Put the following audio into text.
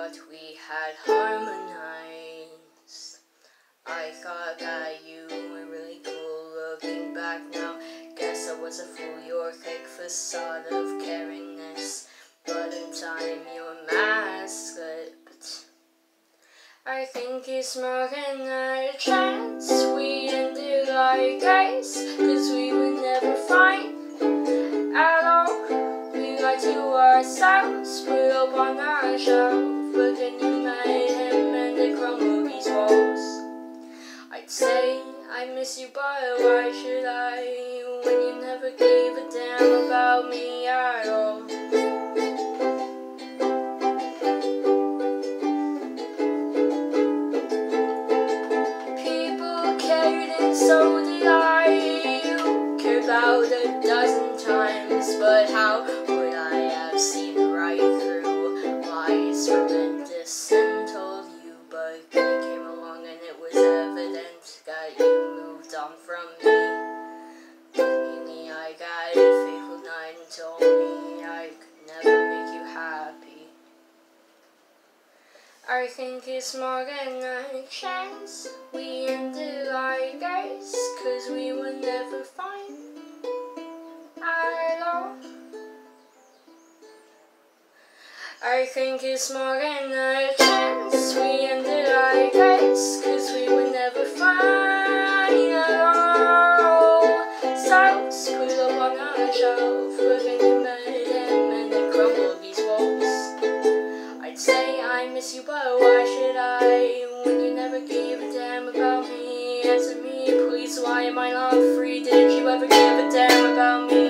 thought we had harmonized. I thought that you were really cool. Looking back now, guess I was a fool. Your fake facade of caringness, but in time your mask slipped. I think it's more than a chance we ended like ice, 'cause we would never find at all. We lied to ourselves, put up on our shelf, but then you met him and they crumbled these walls. I'd say I miss you, but why should I, when you never gave a damn about me at all? And so did I. You cared about a dozen times, but how would I have seen right through lies tremendous and told you? But then it came along and it was evident that you moved on from me. Meanly I got a fateful night and told me I could never make you happy. I think it's more than a chance we ended like ice, 'cause we were never fine at all. I think it's more than a chance we ended like ice, 'cause we were never fine at all. So put up on our shelf, but then you met him and they crumbled these walls. I'd say I miss you, but why should I, when you never gave a damn about me? Answer me, please, why am I not free? Did you ever give a damn about me?